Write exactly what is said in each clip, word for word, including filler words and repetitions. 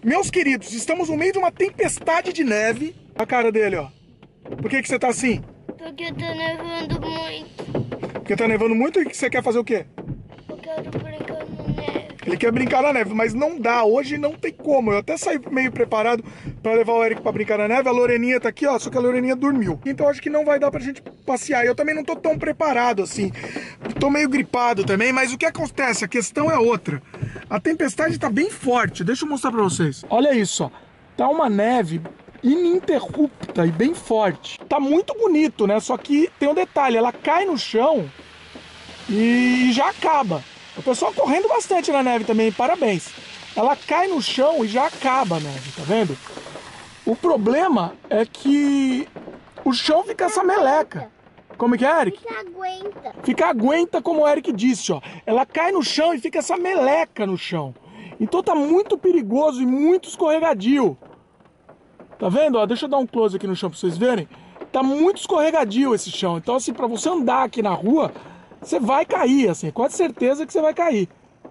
Meus queridos, estamos no meio de uma tempestade de neve. A cara dele, ó. Por que que você tá assim? Porque tá nevando muito. Porque tá nevando muito e você quer fazer o quê? Eu quero brincar na neve. Ele quer brincar na neve, mas não dá. Hoje não tem como. Eu até saí meio preparado pra levar o Eric pra brincar na neve. A Loreninha tá aqui, ó. Só que a Loreninha dormiu. Então acho que não vai dar pra gente passear. Eu também não tô tão preparado assim. Tô meio gripado também, mas o que acontece? A questão é outra. A tempestade tá bem forte. Deixa eu mostrar pra vocês. Olha isso, ó. Tá uma neve ininterrupta e bem forte. Tá muito bonito, né? Só que tem um detalhe. Ela cai no chão e já acaba. O pessoal correndo bastante na neve também, parabéns. Ela cai no chão e já acaba a neve, tá vendo? O problema é que o chão fica essa meleca. Como é que é, Eric? Fica aguenta. Fica aguenta, como o Eric disse, ó. Ela cai no chão e fica essa meleca no chão. Então tá muito perigoso e muito escorregadio. Tá vendo? Ó, deixa eu dar um close aqui no chão pra vocês verem. Tá muito escorregadio esse chão. Então assim, pra você andar aqui na rua, você vai cair, assim, quase certeza que você vai cair.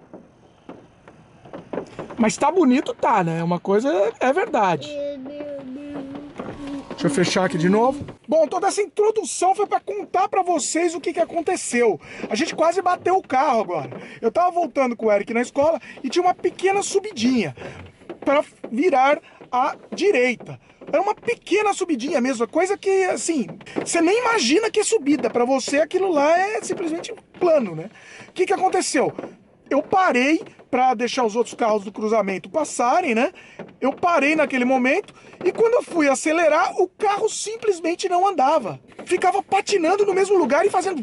Mas tá bonito, tá, né? Uma coisa é verdade. Deixa eu fechar aqui de novo. Bom, toda essa introdução foi pra contar pra vocês o que que aconteceu. A gente quase bateu o carro agora. Eu tava voltando com o Eric na escola e tinha uma pequena subidinha pra virar à direita. Era uma pequena subidinha mesmo, coisa que, assim, você nem imagina que é subida. Pra você, aquilo lá é simplesmente plano, né? O que que aconteceu? Eu parei pra deixar os outros carros do cruzamento passarem, né? Eu parei naquele momento e quando eu fui acelerar, o carro simplesmente não andava. Ficava patinando no mesmo lugar e fazendo...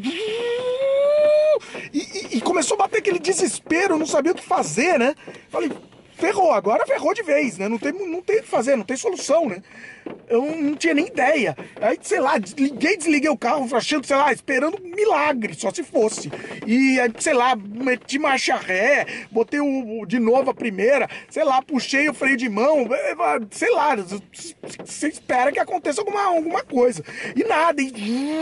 E, e, e começou a bater aquele desespero, não sabia o que fazer, né? Falei... Ferrou, agora ferrou de vez, né? Não tem, não tem o que fazer, não tem solução, né? Eu não tinha nem ideia. Aí, sei lá, desliguei, desliguei o carro, achando, sei lá, esperando um milagre, só se fosse. E, sei lá, meti marcha ré, botei o, de novo a primeira, sei lá, puxei o freio de mão, sei lá, você espera que aconteça alguma, alguma coisa. E nada, e,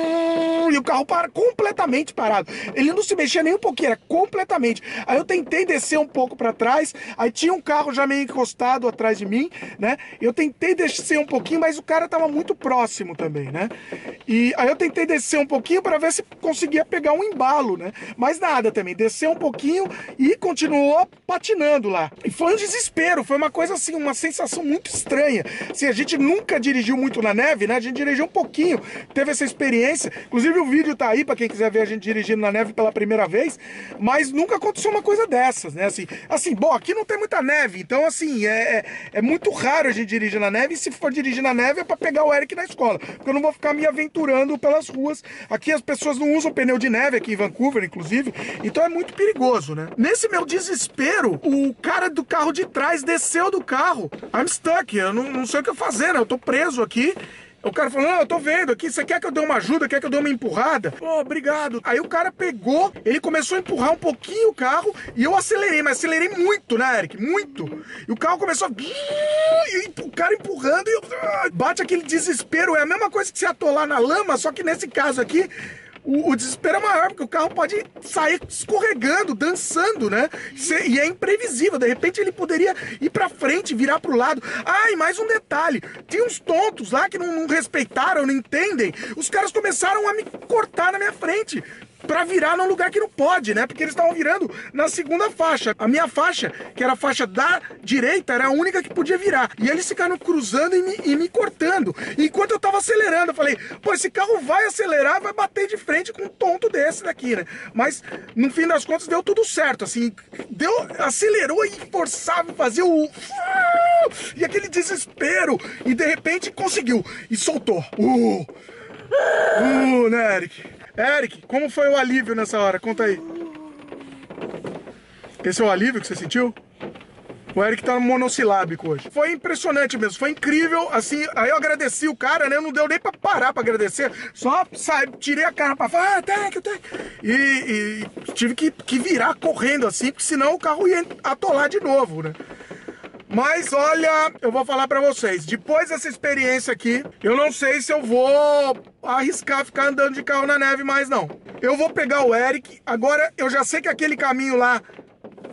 e o carro para completamente parado. Ele não se mexia nem um pouquinho, era completamente. Aí eu tentei descer um pouco pra trás, aí tinha um carro já meio encostado atrás de mim, né? Eu tentei descer um pouquinho, mas o cara tava muito próximo também, né? E aí eu tentei descer um pouquinho para ver se conseguia pegar um embalo, né? Mas nada também, desceu um pouquinho e continuou patinando lá. E foi um desespero, foi uma coisa assim, uma sensação muito estranha. Assim, a gente nunca dirigiu muito na neve, né? A gente dirigiu um pouquinho, teve essa experiência. Inclusive o vídeo tá aí para quem quiser ver a gente dirigindo na neve pela primeira vez, mas nunca aconteceu uma coisa dessas, né? Assim, assim bom, aqui não tem muita neve, então assim, é, é, é muito raro a gente dirigir na neve, e se for dirigir na neve é pra pegar o Eric na escola, porque eu não vou ficar me aventurando pelas ruas. Aqui as pessoas não usam pneu de neve, aqui em Vancouver, inclusive, então é muito perigoso, né? Nesse meu desespero, o cara do carro de trás desceu do carro. I'm stuck, eu não, não sei o que fazer, né? Eu tô preso aqui. O cara falou, não, eu tô vendo aqui, você quer que eu dê uma ajuda, quer que eu dê uma empurrada? Pô, obrigado. Aí o cara pegou, ele começou a empurrar um pouquinho o carro e eu acelerei, mas acelerei muito, né, Eric? Muito. E o carro começou a... E o cara empurrando e eu... Bate aquele desespero, é a mesma coisa que se atolar na lama, só que nesse caso aqui... O, o desespero é maior, porque o carro pode sair escorregando, dançando, né? E é imprevisível, de repente ele poderia ir pra frente, virar pro lado. Ah, e mais um detalhe, tem uns tontos lá que não, não respeitaram, não entendem. Os caras começaram a me cortar na minha frente, pra virar num lugar que não pode, né? Porque eles estavam virando na segunda faixa. A minha faixa, que era a faixa da direita, era a única que podia virar. E eles ficaram cruzando e me, e me cortando. E enquanto eu tava acelerando, eu falei, pô, esse carro vai acelerar, vai bater de frente com um tonto desse daqui, né? Mas, no fim das contas, deu tudo certo, assim. Deu, acelerou e forçava, fazia o... E aquele desespero. E, de repente, conseguiu. E soltou. Uh! Uh, né, Eric? Eric, como foi o alívio nessa hora? Conta aí. Esse é o alívio que você sentiu? O Eric tá monossilábico hoje. Foi impressionante mesmo, foi incrível, assim, aí eu agradeci o cara, né, não deu nem pra parar pra agradecer, só sabe, tirei a cara pra fora, ah, thank you, thank you. E, e tive que, que virar correndo assim, porque senão o carro ia atolar de novo, né. Mas olha, eu vou falar pra vocês, depois dessa experiência aqui, eu não sei se eu vou arriscar ficar andando de carro na neve mais não. Eu vou pegar o Eric, agora eu já sei que aquele caminho lá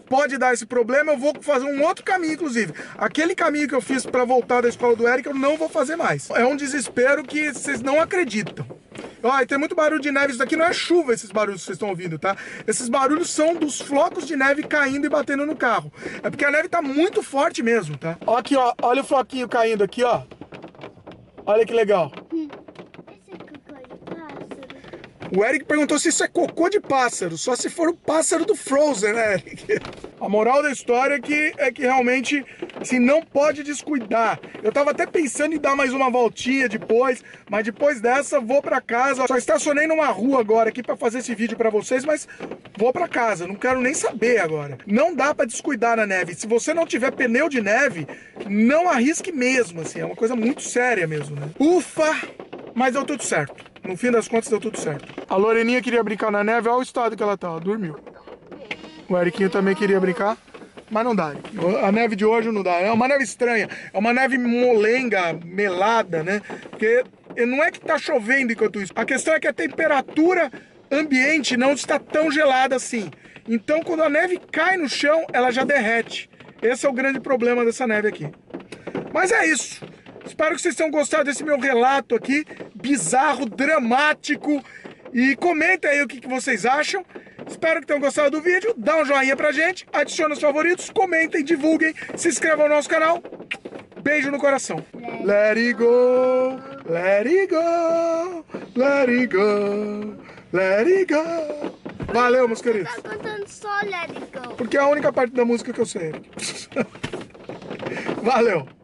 pode dar esse problema, eu vou fazer um outro caminho, inclusive. Aquele caminho que eu fiz para voltar da escola do Eric, eu não vou fazer mais. É um desespero que vocês não acreditam. Ó, e tem muito barulho de neve, isso daqui não é chuva, esses barulhos que vocês estão ouvindo, tá? Esses barulhos são dos flocos de neve caindo e batendo no carro. É porque a neve tá muito forte mesmo, tá? Ó aqui, ó, olha o floquinho caindo aqui, ó. Olha que legal. Esse é cocô de pássaro. O Eric perguntou se isso é cocô de pássaro, só se for o pássaro do Frozen, né, Eric? A moral da história é que, é que realmente, assim, não pode descuidar. Eu tava até pensando em dar mais uma voltinha depois, mas depois dessa vou pra casa. Só estacionei numa rua agora aqui pra fazer esse vídeo pra vocês, mas vou pra casa, não quero nem saber agora. Não dá pra descuidar na neve. Se você não tiver pneu de neve, não arrisque mesmo, assim, é uma coisa muito séria mesmo, né? Ufa, mas deu tudo certo. No fim das contas deu tudo certo. A Loreninha queria brincar na neve, olha o estado que ela tá, ó, dormiu. O Eriquinho também queria brincar, mas não dá. A neve de hoje não dá. É uma neve estranha. É uma neve molenga, melada, né? Porque não é que tá chovendo enquanto isso. A questão é que a temperatura ambiente não está tão gelada assim. Então, quando a neve cai no chão, ela já derrete. Esse é o grande problema dessa neve aqui. Mas é isso. Espero que vocês tenham gostado desse meu relato aqui. Bizarro, dramático. E comentem aí o que vocês acham. Espero que tenham gostado do vídeo, dá um joinha pra gente, adicione os favoritos, comentem, divulguem, se inscrevam no nosso canal. Beijo no coração. Let it go, let it go, let it go, let it go. Valeu, meus queridos. Tá cantando só Let It Go. Porque é a única parte da música que eu sei. Valeu.